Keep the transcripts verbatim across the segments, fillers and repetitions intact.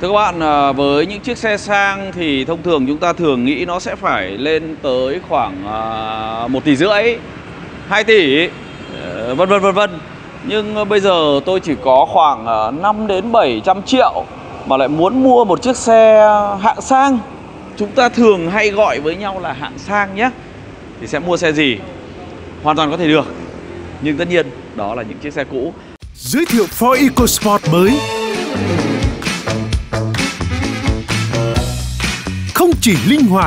Thưa các bạn, à, với những chiếc xe sang thì thông thường chúng ta thường nghĩ nó sẽ phải lên tới khoảng à, một tỷ rưỡi, hai tỷ, vân vân vân vân. Nhưng bây giờ tôi chỉ có khoảng à, năm đến bảy trăm triệu mà lại muốn mua một chiếc xe hạng sang. Chúng ta thường hay gọi với nhau là hạng sang nhé. Thì sẽ mua xe gì? Hoàn toàn có thể được. Nhưng tất nhiên đó là những chiếc xe cũ. Giới thiệu Ford EcoSport mới. Không chỉ linh hoạt,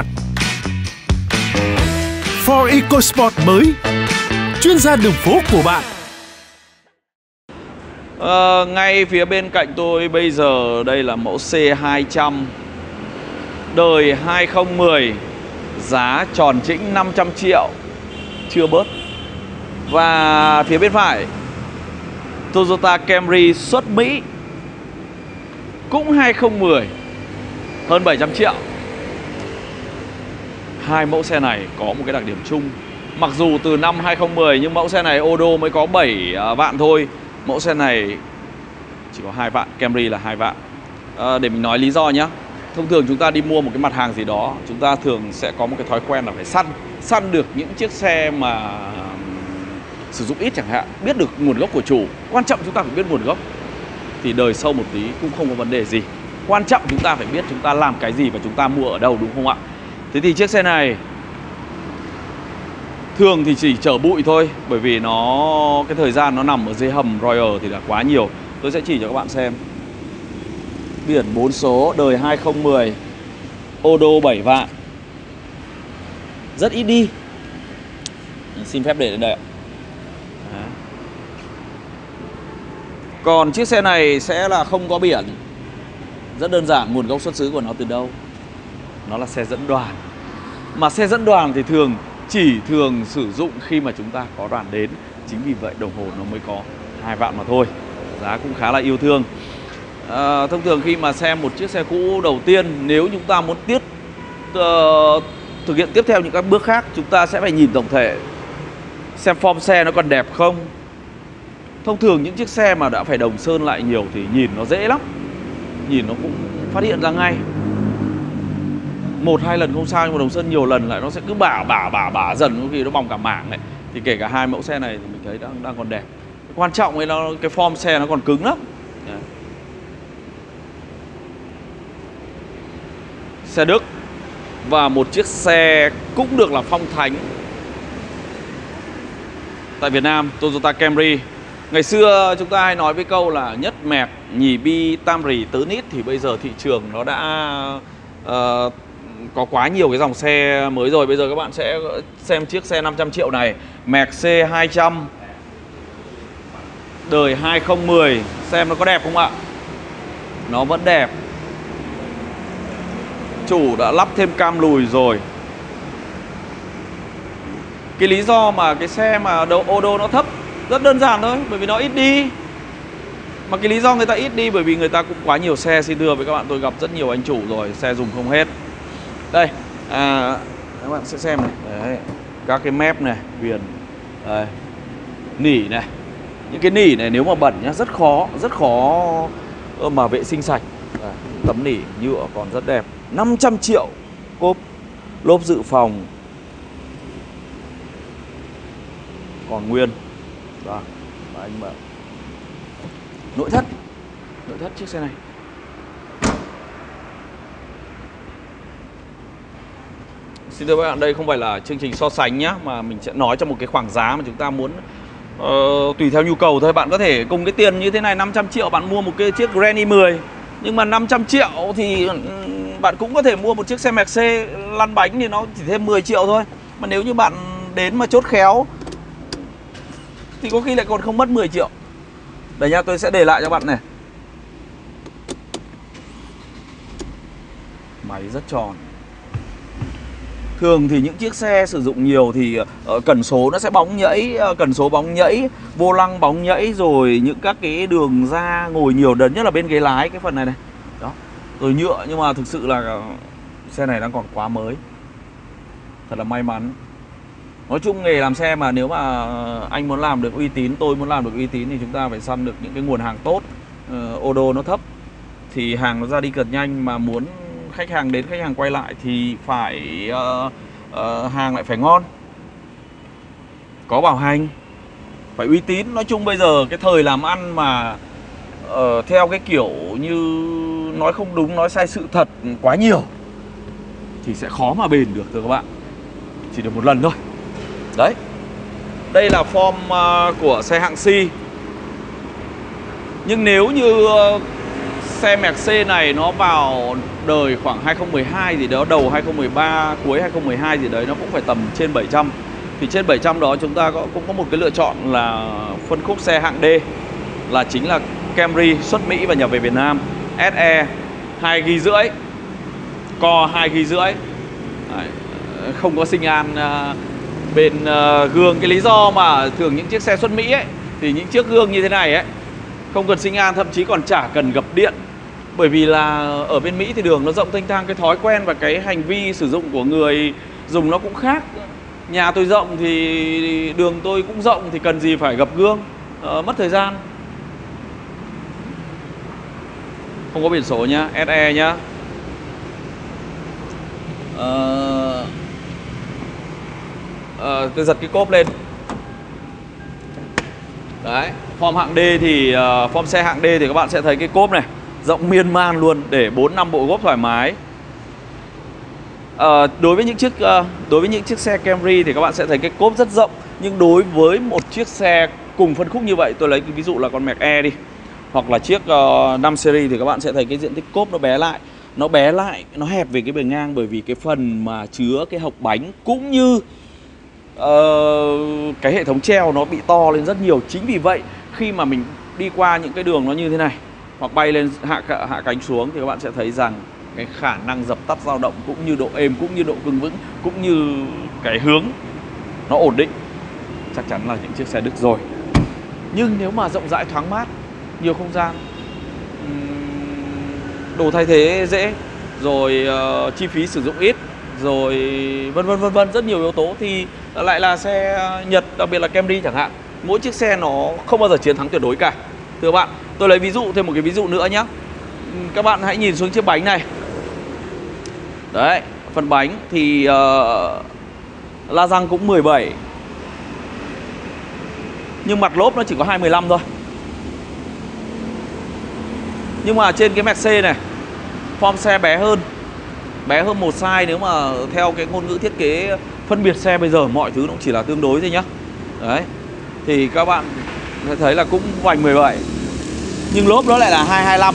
Ford EcoSport mới, chuyên gia đường phố của bạn. À, ngay phía bên cạnh tôi bây giờ đây là mẫu C hai trăm đời hai không một không, giá tròn chỉnh năm trăm triệu, chưa bớt. Và phía bên phải Toyota Camry xuất Mỹ, cũng hai không một không, hơn bảy trăm triệu. Hai mẫu xe này có một cái đặc điểm chung. Mặc dù từ năm hai không một không nhưng mẫu xe này ô đô mới có bảy vạn thôi. Mẫu xe này chỉ có hai vạn, Camry là hai vạn. à, Để mình nói lý do nhé. Thông thường chúng ta đi mua một cái mặt hàng gì đó, chúng ta thường sẽ có một cái thói quen là phải săn Săn được những chiếc xe mà sử dụng ít chẳng hạn, biết được nguồn gốc của chủ. Quan trọng chúng ta phải biết nguồn gốc. Thì đời sâu một tí cũng không có vấn đề gì. Quan trọng chúng ta phải biết chúng ta làm cái gì và chúng ta mua ở đâu, đúng không ạ? Thế thì chiếc xe này thường thì chỉ chở bụi thôi, bởi vì nó cái thời gian nó nằm ở dưới hầm Royal thì là quá nhiều. Tôi sẽ chỉ cho các bạn xem. Biển bốn số, đời hai không một không, ô đô bảy vạn. Rất ít đi. Xin phép để đến đây ạ. Đó. Còn chiếc xe này sẽ là không có biển. Rất đơn giản, nguồn gốc xuất xứ của nó từ đâu? Nó là xe dẫn đoàn. Mà xe dẫn đoàn thì thường chỉ thường sử dụng khi mà chúng ta có đoàn đến. Chính vì vậy đồng hồ nó mới có hai vạn mà thôi. Giá cũng khá là yêu thương. à, Thông thường khi mà xem một chiếc xe cũ đầu tiên, nếu chúng ta muốn tiếp uh, thực hiện tiếp theo những các bước khác, chúng ta sẽ phải nhìn tổng thể, xem form xe nó còn đẹp không. Thông thường những chiếc xe mà đã phải đồng sơn lại nhiều thì nhìn nó dễ lắm, nhìn nó cũng phát hiện ra ngay. Một hai lần không sao, nhưng mà đồng sơn nhiều lần lại nó sẽ cứ bả bả bả bả dần, có khi nó bong cả mảng này. Thì kể cả hai mẫu xe này thì mình thấy đang đang còn đẹp. Quan trọng ấy là cái form xe nó còn cứng lắm. Đấy. Xe Đức và một chiếc xe cũng được là phong thánh tại Việt Nam, Toyota Camry. Ngày xưa chúng ta hay nói với câu là nhất mẹt, nhì bi, tam rì, tứ nít. Thì bây giờ thị trường nó đã uh, có quá nhiều cái dòng xe mới rồi. Bây giờ các bạn sẽ xem chiếc xe năm trăm triệu này, Merc C hai trăm đời hai không một không. Xem nó có đẹp không ạ? Nó vẫn đẹp. Chủ đã lắp thêm cam lùi rồi. Cái lý do mà cái xe mà đầu ô đô nó thấp rất đơn giản thôi, bởi vì nó ít đi. Mà cái lý do người ta ít đi bởi vì người ta cũng quá nhiều xe. Xin thưa với các bạn, tôi gặp rất nhiều anh chủ rồi, xe dùng không hết. Đây, à, các bạn sẽ xem này. Đấy, các cái mép này, viền, đây, nỉ này. Những cái nỉ này nếu mà bẩn nhá, rất khó, rất khó mà vệ sinh sạch. Đây, tấm nỉ nhựa còn rất đẹp. Năm trăm triệu cốp, lốp dự phòng còn nguyên. Đó, và anh bảo nội thất, nội thất chiếc xe này. Xin thưa các bạn, đây không phải là chương trình so sánh nhá, mà mình sẽ nói trong một cái khoảng giá mà chúng ta muốn uh, tùy theo nhu cầu thôi. Bạn có thể cùng cái tiền như thế này, năm trăm triệu bạn mua một cái chiếc Grand i mười. Nhưng mà năm trăm triệu thì bạn cũng có thể mua một chiếc xe Merc lăn bánh thì nó chỉ thêm mười triệu thôi. Mà nếu như bạn đến mà chốt khéo thì có khi lại còn không mất mười triệu. Đây nhá, tôi sẽ để lại cho bạn này. Máy rất tròn. Thường thì những chiếc xe sử dụng nhiều thì uh, cần số nó sẽ bóng nhẫy, uh, cần số bóng nhẫy, vô lăng bóng nhẫy, rồi những các cái đường da ngồi nhiều đần, nhất là bên ghế lái cái phần này này. Đó. Rồi nhựa, nhưng mà thực sự là uh, xe này đang còn quá mới. Thật là may mắn. Nói chung nghề làm xe mà nếu mà anh muốn làm được uy tín, tôi muốn làm được uy tín thì chúng ta phải săn được những cái nguồn hàng tốt, uh, ô đô nó thấp. thì hàng nó ra đi cực nhanh, mà muốn khách hàng đến khách hàng quay lại thì phải uh, uh, hàng lại phải ngon, có bảo hành, phải uy tín. Nói chung bây giờ cái thời làm ăn mà uh, theo cái kiểu như nói không đúng, nói sai sự thật quá nhiều thì sẽ khó mà bền được thưa các bạn. Chỉ được một lần thôi. Đấy. Đây là form uh, của xe hạng C. Nhưng nếu như uh, xe Mercedes này nó vào đời khoảng hai không một hai gì đó, đầu hai không một ba, cuối hai không một hai gì đấy, nó cũng phải tầm trên bảy trăm. Thì trên bảy trăm đó chúng ta có, cũng có một cái lựa chọn là phân khúc xe hạng D, là chính là Camry xuất Mỹ và nhập về Việt Nam. ét e hai gi ga rưỡi, Core hai gi ga rưỡi. Đấy, không có sinh an uh, bên uh, gương. Cái lý do mà thường những chiếc xe xuất Mỹ ấy, thì những chiếc gương như thế này ấy không cần sinh an, thậm chí còn chả cần gập điện. Bởi vì là ở bên Mỹ thì đường nó rộng thênh thang, cái thói quen và cái hành vi sử dụng của người dùng nó cũng khác. Nhà tôi rộng thì đường tôi cũng rộng, thì cần gì phải gập gương, uh, mất thời gian. Không có biển số nhá, ét e nhá. uh, uh, Tôi giật cái cốp lên. Đấy, form hạng D thì uh, form xe hạng D thì các bạn sẽ thấy cái cốp này rộng miên man luôn, để bốn năm bộ gốp thoải mái. Uh, đối với những chiếc uh, đối với những chiếc xe Camry thì các bạn sẽ thấy cái cốp rất rộng, nhưng đối với một chiếc xe cùng phân khúc như vậy, tôi lấy cái ví dụ là con Merc E đi, hoặc là chiếc uh, năm series, thì các bạn sẽ thấy cái diện tích cốp nó bé lại. Nó bé lại, nó hẹp về cái bề ngang, bởi vì cái phần mà chứa cái hộc bánh cũng như uh, cái hệ thống treo nó bị to lên rất nhiều. Chính vì vậy khi mà mình đi qua những cái đường nó như thế này, hoặc bay lên hạ, hạ cánh xuống, thì các bạn sẽ thấy rằng cái khả năng dập tắt dao động, cũng như độ êm, cũng như độ cứng vững, cũng như cái hướng nó ổn định, chắc chắn là những chiếc xe Đức rồi. Nhưng nếu mà rộng rãi thoáng mát, nhiều không gian, đồ thay thế dễ, rồi uh, chi phí sử dụng ít, rồi vân vân vân vân, rất nhiều yếu tố, thì lại là xe Nhật, đặc biệt là Camry chẳng hạn. Mỗi chiếc xe nó không bao giờ chiến thắng tuyệt đối cả. Thưa bạn, tôi lấy ví dụ thêm một cái ví dụ nữa nhé. Các bạn hãy nhìn xuống chiếc bánh này. Đấy, phần bánh thì uh, la răng cũng mười bảy, nhưng mặt lốp nó chỉ có hai mười lăm thôi. Nhưng mà trên cái Mercedes này, form xe bé hơn, bé hơn một size. Nếu mà theo cái ngôn ngữ thiết kế phân biệt xe bây giờ, mọi thứ nó cũng chỉ là tương đối thôi nhá. Đấy, thì các bạn sẽ thấy là cũng vành mười bảy, nhưng lốp nó lại là hai hai lăm.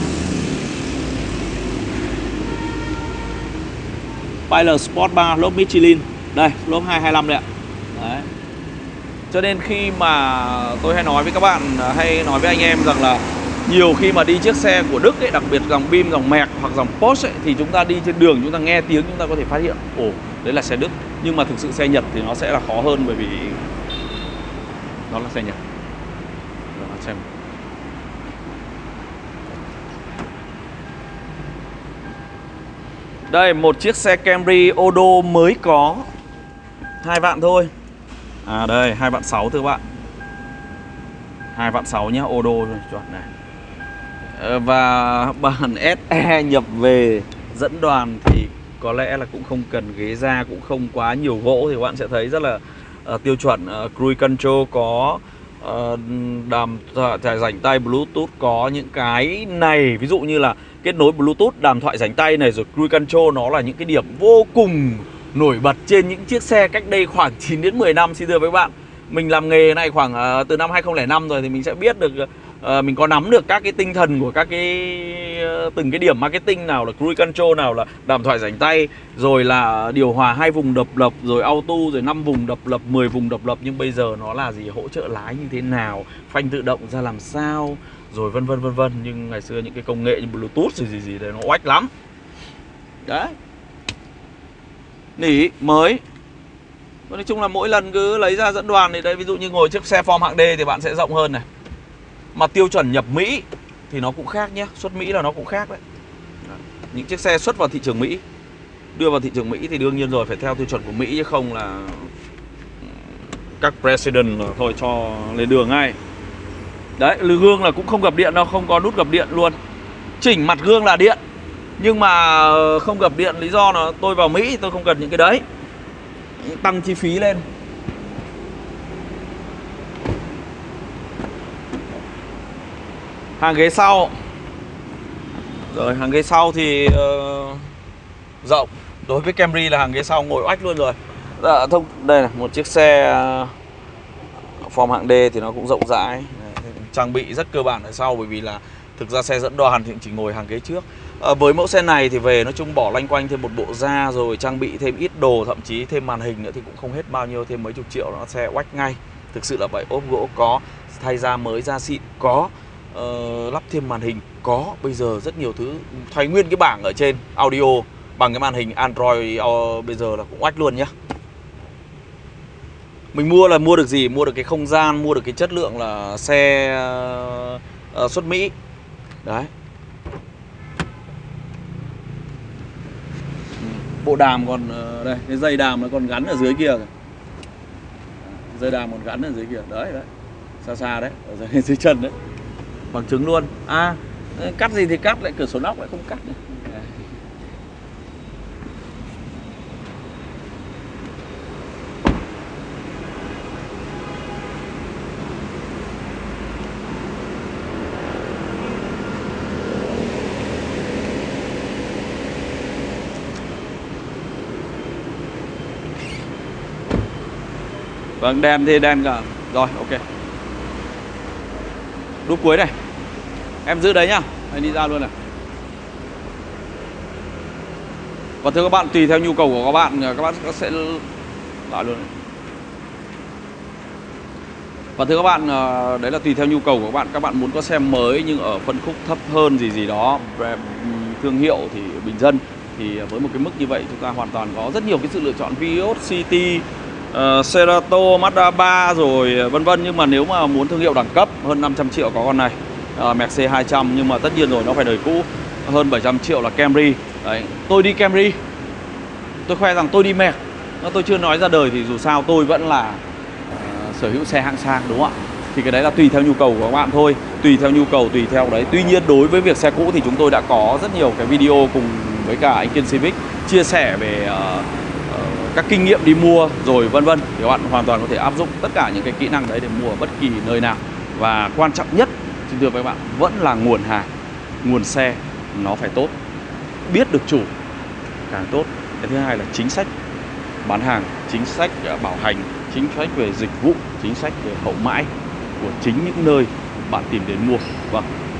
Pilot Sport ba, lốp Michelin. Đây, lốp hai hai lăm đấy ạ. Đấy. Cho nên khi mà tôi hay nói với các bạn, hay nói với anh em rằng là nhiều khi mà đi chiếc xe của Đức ấy, đặc biệt dòng bê em, dòng Merc hoặc dòng Porsche ấy, thì chúng ta đi trên đường, chúng ta nghe tiếng, chúng ta có thể phát hiện ồ, đấy là xe Đức. Nhưng mà thực sự xe Nhật thì nó sẽ là khó hơn, bởi vì nó là xe Nhật. Đó, xem. Đây, một chiếc xe Camry Odo mới có, hai vạn thôi. À đây, hai vạn sáu thưa các bạn. hai vạn sáu nhá, Odo rồi, chuẩn này. Và bản ét e nhập về dẫn đoàn thì có lẽ là cũng không cần ghế da, cũng không quá nhiều gỗ, thì các bạn sẽ thấy rất là uh, tiêu chuẩn. uh, Cruise control có, uh, đàm thoại rảnh tay Bluetooth có những cái này, ví dụ như là kết nối Bluetooth, đàm thoại rảnh tay này, rồi Cruise control, nó là những cái điểm vô cùng nổi bật trên những chiếc xe cách đây khoảng chín đến mười năm. Xin thưa với các bạn, mình làm nghề này khoảng uh, từ năm hai không không năm rồi, thì mình sẽ biết được, uh, mình có nắm được các cái tinh thần của các cái uh, từng cái điểm marketing, nào là Cruise control, nào là đàm thoại rảnh tay, rồi là điều hòa hai vùng độc lập, rồi auto, rồi năm vùng độc lập, mười vùng độc lập. Nhưng bây giờ nó là gì, hỗ trợ lái như thế nào, phanh tự động ra làm sao, rồi vân vân vân vân. Nhưng ngày xưa những cái công nghệ như Bluetooth rồi gì gì đấy nó oách lắm. Đấy, nỉ mới. Nói chung là mỗi lần cứ lấy ra dẫn đoàn thì đây, ví dụ như ngồi chiếc xe form hạng D thì bạn sẽ rộng hơn này. Mà tiêu chuẩn nhập Mỹ thì nó cũng khác nhé, xuất Mỹ là nó cũng khác đấy. Những chiếc xe xuất vào thị trường Mỹ, đưa vào thị trường Mỹ thì đương nhiên rồi phải theo tiêu chuẩn của Mỹ, chứ không là các president là thôi cho lên đường ngay. Đấy, lư gương là cũng không gập điện đâu, không có nút gập điện luôn. Chỉnh mặt gương là điện, nhưng mà không gập điện, lý do là tôi vào Mỹ tôi không cần những cái đấy, tăng chi phí lên. Hàng ghế sau. Rồi hàng ghế sau thì uh, rộng. Đối với Camry là hàng ghế sau ngồi oách luôn rồi. Dạ, thông đây là một chiếc xe uh, form hạng D thì nó cũng rộng rãi. Trang bị rất cơ bản ở sau, bởi vì là thực ra xe dẫn đoàn thì chỉ ngồi hàng ghế trước. À, với mẫu xe này thì về nói chung bỏ loanh quanh thêm một bộ da, rồi trang bị thêm ít đồ, thậm chí thêm màn hình nữa thì cũng không hết bao nhiêu, thêm mấy chục triệu nó xe oách ngay. Thực sự là vậy. Ốp gỗ có, thay da mới, da xịn có, uh, lắp thêm màn hình có. Bây giờ rất nhiều thứ, thay nguyên cái bảng ở trên audio bằng cái màn hình Android uh, bây giờ là cũng oách luôn nhá. Mình mua là mua được gì? Mua được cái không gian, mua được cái chất lượng là xe uh, uh, xuất Mỹ. Đấy. Bộ đàm còn uh, đây, cái dây đàm nó còn gắn ở dưới kia rồi. Dây đàm còn gắn ở dưới kia. Đấy đấy. Xa xa đấy, ở dưới, dưới chân đấy. Bằng chứng luôn. À, cắt gì thì cắt, lại cửa sổ nóc lại không cắt nữa. Vâng, đèn thì đèn cả. Rồi, ok. Đúp cuối này. Em giữ đấy nhá. Anh đi ra luôn này. Và thưa các bạn, tùy theo nhu cầu của các bạn, các bạn sẽ lại luôn này. Và thưa các bạn, đấy là tùy theo nhu cầu của các bạn. Các bạn muốn có xe mới nhưng ở phân khúc thấp hơn gì gì đó, thương hiệu thì bình dân, thì với một cái mức như vậy chúng ta hoàn toàn có rất nhiều cái sự lựa chọn. Vios, City, Uh, Cerato, Mazda ba rồi vân vân. Nhưng mà nếu mà muốn thương hiệu đẳng cấp hơn năm trăm triệu có con này, uh, Mercedes hai trăm, nhưng mà tất nhiên rồi nó phải đời cũ. Hơn bảy trăm triệu là Camry. Đấy. Tôi đi Camry, tôi khoe rằng tôi đi Merc, tôi chưa nói ra đời thì dù sao tôi vẫn là uh, sở hữu xe hạng sang, đúng không ạ? Thì cái đấy là tùy theo nhu cầu của các bạn thôi, tùy theo nhu cầu, tùy theo đấy. Tuy nhiên đối với việc xe cũ thì chúng tôi đã có rất nhiều cái video cùng với cả anh Kiên Civic chia sẻ về uh, các kinh nghiệm đi mua rồi vân vân, thì các bạn hoàn toàn có thể áp dụng tất cả những cái kỹ năng đấy để mua ở bất kỳ nơi nào. Và quan trọng nhất xin thưa với các bạn vẫn là nguồn hàng, nguồn xe nó phải tốt, biết được chủ càng tốt. Cái thứ hai là chính sách bán hàng, chính sách bảo hành, chính sách về dịch vụ, chính sách về hậu mãi của chính những nơi bạn tìm đến mua. Vâng.